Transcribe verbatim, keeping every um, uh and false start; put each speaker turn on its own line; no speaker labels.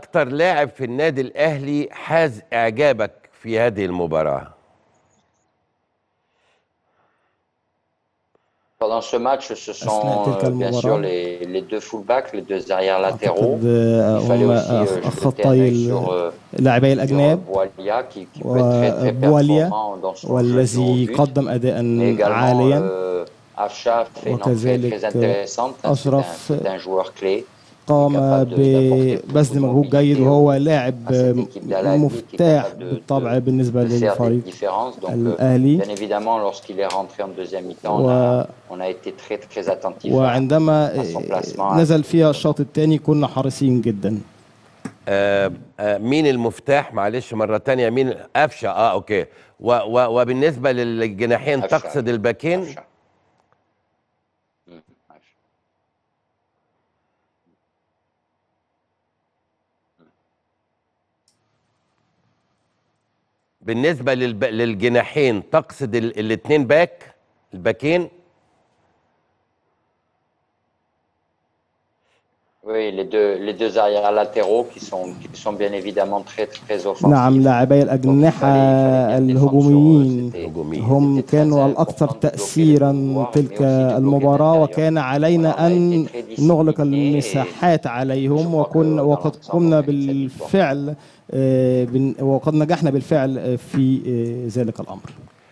أكتر لاعب في النادي الأهلي حاز إعجابك في هذه المباراة؟
Pendant ce match, ce sont euh, bien sûr les, les deux fullbacks, les deux arrières latéraux. Il fallait aussi euh, jeter un œil sur, euh, sur Boualia qui, qui peut être très très performant dans son jeu du haut but. Mais également euh, Afsha fait une entrée très intéressante. C'est un, un joueur clé.
قام ببذل مجهود جيد وهو لاعب مفتاح بالطبع بالنسبة للفريق الأهلي. وعندما نزل فيها الشوط الثاني كنا حريصين جدا.
آه آه مين المفتاح؟ معلش مرة تانية، مين؟ أفشة. اه اوكي. و و وبالنسبة للجناحين تقصد الباكين؟ أفشة. بالنسبة للب... للجناحين تقصد ال... الاثنين باك الباكين؟
Oui, les deux les deux arrières latéraux qui sont qui sont bien évidemment très très offensifs.
نعم، لاعبي الأجنحة الهجوميين هم كانوا الأكثر تأثيرا تلك المباراة، وكان علينا أن نغلق المساحات عليهم، وكنا وقد قمنا بالفعل وقد نجحنا بالفعل في ذلك الأمر.